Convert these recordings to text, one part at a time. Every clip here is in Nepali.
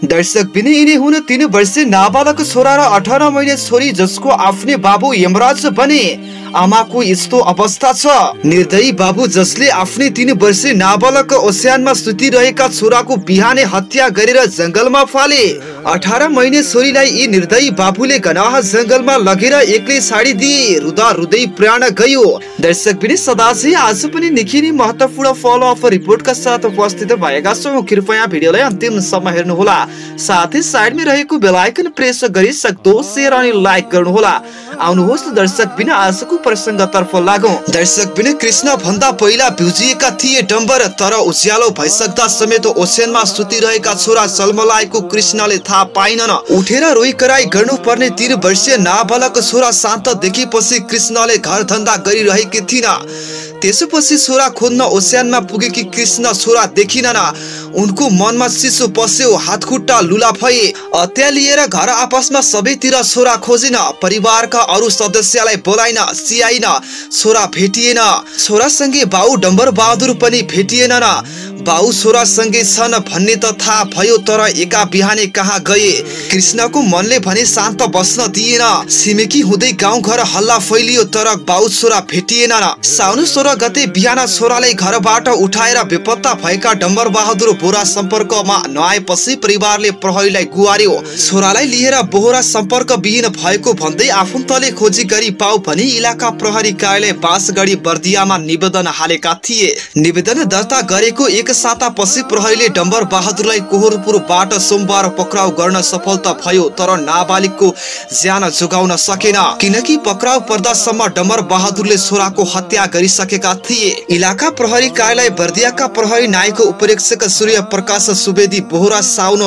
दर्शक बिने यिनी हुन 3 वर्षीय नाबालक छोरा र 18 महिने छोरी जसको आफ्नै बाबु यमराज बने। आमाको यस्तो अवस्था छ। निर्दयी बाबु जसले आफ्नै 3 वर्षीय नाबालक ओस्यानमा सुतिरहेका छोराको बिहानै हत्या गरेर जंगलमा फाले। 18 महिने छोरीलाई यी निर्दयी बाबुले गनाह जंगलमा लगेर एक्लै छाडिदिए। रुदा रुदै प्राण गयो। दर्शक बिने सदाझै आज पनि निकै नै महत्त्वपूर्ण फलो अप रिपोर्टका साथ उपस्थित भएका छौं। कृपया भिडियोलाई अन्तिमसम्म हेर्नुहोला। साथै साइडमा रहेको बेल आइकन प्रेस गरी सक्दो शेयर अनि लाइक गर्नुहोला। आउनुहोस् दर्शक बिने आजको प्रसंगतर्फ लागौं। दर्शक बिने कृष्ण भन्दा पहिला बिउजिएका थिए डम्बर, तर उज्यालो भइसक्दा समेत ओछ्यानमा सुतिरहेका छोरा सलमलाएको कृष्णले थाहा पाइनन्। उठेर रोइ कराई गर्नुपर्ने 3 वर्षीय नाबालक छोरा शान्त देखेपछि कृष्णले घर धन्दा गरिरहेकी थिइन्। त्यसपछि छोरा खोज्न ओछ्यानमा पुगेकी कृष्ण छोरा देखिनन्। उनको मनमा चिसो पस्यो, हातखुट्टा लुला भए। अत्यालिएर घर आपसमा सबैतिर छोरा खोजिन। परिवारका अरु सदस्यलाई बोलाइन, सियाइन, छोरा भेटिएन। छोरासँगै बाउ डम्बर बहादुर पनि भेटिएनन्। बाउ छोरा सँगै छन् भन्ने त थाहा भयो, तर एका बिहानै कहाँ गए? कृष्णको मनले भने शान्त बस्न दिएन। छिमेकी हुँदै गाउँ घर हल्ला फैलियो, तर बाउ छोरा भेटिएनन्। साउन 16 गते बिहान छोरालाई घरबाट उठाएर बेपत्ता भएका डम्बर बहादुर बोहरा सम्पर्कमा नआएपछि परिवारले प्रहरीलाई गुहार्यो। छोरालाई लिएर बोहरा सम्पर्क विहीन भएको भन्दै आफन्तले खोजी गरी पाऊ भनी इलाका प्रहरी कार्यालय बाँसगढी बर्दियामा निवेदन हालेका थिए। निवेदन दर्ता गरेको एक सातापछि प्रहरीले डम्बर बहादुरलाई कोहरपुरबाट सोमबार पक्राउ गर्न सफलता भयो, तर नाबालिगको ज्यान जोगाउन सकेन, किनकि पक्राउ पर्दासम्म डम्बर बहादुरले छोराको हत्या गरिसकेका थिए। इलाका प्रहरी कार्यालय बर्दियाका प्रहरी नायक उपरीक्षक सूर्य प्रकाश सुवेदी बोहरा साउन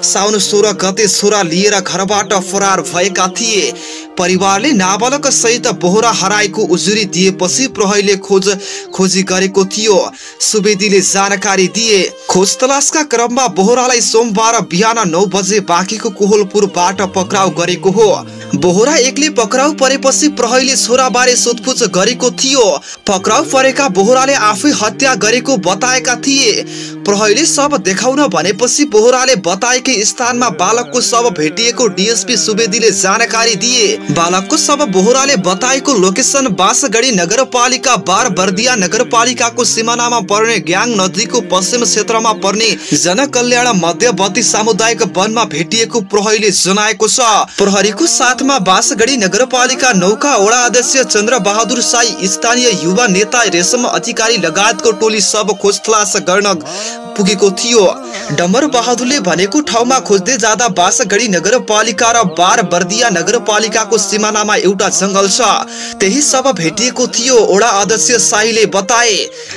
16 गते छोरा लिएर घरबाट फरार भएका थिए। परिवारले नाबालक सहित बोहरा हराएको उजुरी दिएपछि प्रहरीले खोजी गरेको थियो। सुवेदीले जानकारी दिए। खोज तलासका क्रममा बोहरालाई सोमबार बिहान 9 बजे बाँकीको कोहलपुरबाट पक्राउ गरेको हो। बोहरा एक्लै पक्राउ परेपछि प्रहरीले छोराबारे सोधपुछ गरेको थियो। पक्राउ परेका बोहराले आफै हत्या गरेको बताएका थिए। प्रहरीले शव देखाउन भनेपछि बोहराले बताएकै स्थानमा बालकको शव भेटिएको डीएसपी सुवेदीले जानकारी दिए। बालकको शव बोहराले बताएको लोकेसन बाँसगढी नगरपालिका बार बर्दिया नगरपालिकाको सिमानामा पर्ने ग्याङ नदीको पश्चिम क्षेत्रमा पर्ने जनकल्याण मध्यवर्ती सामुदायिक वनमा भेटिएको प्रहरीले जनाएको छ। प्रहरीको साथमा बाँसगढी नगरपालिका 9 का वडा अध्यक्ष चन्द्र बहादुर साई, स्थानीय युवा नेता रेशम अधिकारी लगायतको टोली शव खोजतलास गर्न पुगेको थियो। डम्बर बहादुरले भनेको ठाउँमा खोज्दै जाँदा बाँसगढी नगरपालिका र बार बर्दिया नगरपालिकाको सिमानामा एउटा जंगल छ, त्यही शव भेटिएको थियो। वडा अध्यक्ष साईले बताए।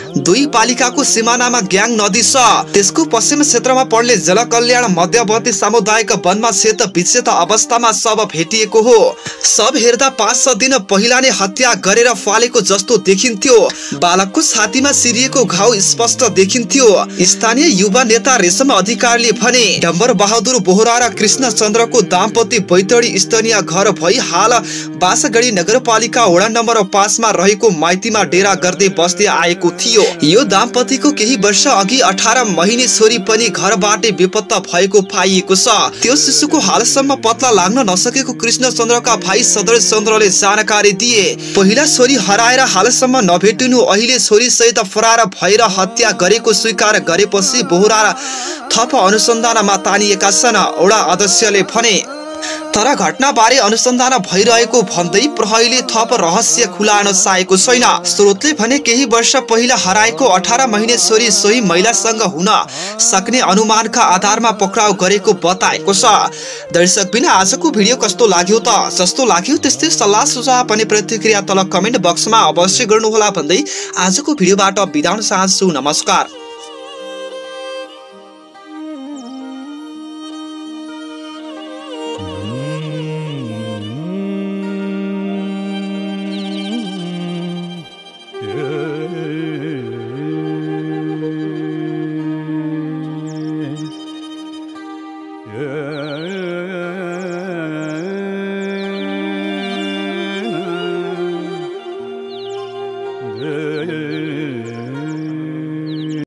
2 पालिकाको सिमानामा ग्याङ नदी छ, त्यसको पश्चिम क्षेत्रमा पर्ने जनकल्याण मध्यवर्ती सामुदायिक वनमा सेत विक्षेत अवस्थामा शव भेटिएको हो। शव हेर्दा 5-6 दिन पहिला नै हत्या गरेर फालेको जस्तो देखिन्थ्यो। बालकको छातीमा सिरिएको घाउ स्पष्ट देखिन्थ्यो। स्थानीय युवा नेता रेशम अधिकारीले भने डम्बर बहादुर बोहरा र कृष्ण चन्द्रको दाम्पत्य बैतडी स्थानीय घर भई हाल बाँसगढी नगरपालिका वडा नम्बर 5 मा रहेको माइतीमा डेरा गर्दै बस्दै आएको थियो। यो दाम्पतिको केही वर्ष अघि 18 महिने छोरी पनि घरबाटै बेपत्ता भएको पाइएको छ। त्यो शिशुको हालसम्म पत्ता लाग्न नसकेको कृष्ण चन्द्रका भाइ सदर चन्द्रले जानकारी दिए। पहिला छोरी हराएर हालसम्म नभेटिनु, अहिले छोरी सहित फरार भएर हत्या गरेको स्वीकार गरेपछि बोहरा थप अनुसन्धानमा तानिएका छन्, वडा अध्यक्षले भने। तर घटनाबारे अनुसन्धान भइरहेको भन्दै प्रहरीले थप रहस्य खुलाउन चाहेको छैन। स्रोतले भने केही वर्ष पहिला हराएको 18 महिने छोरी सोही महिलासँग हुन सक्ने अनुमानका आधारमा पक्राउ गरेको बताएको छ। दर्शक बिना आजको भिडियो कस्तो लाग्यो त? जस्तो लाग्यो त्यस्तै सल्लाह सुझाव अनि प्रतिक्रिया तल कमेन्ट बक्समा अवश्य गर्नुहोला भन्दै आजको भिडियोबाट बिदा हुन चाहन्छु। नमस्कार।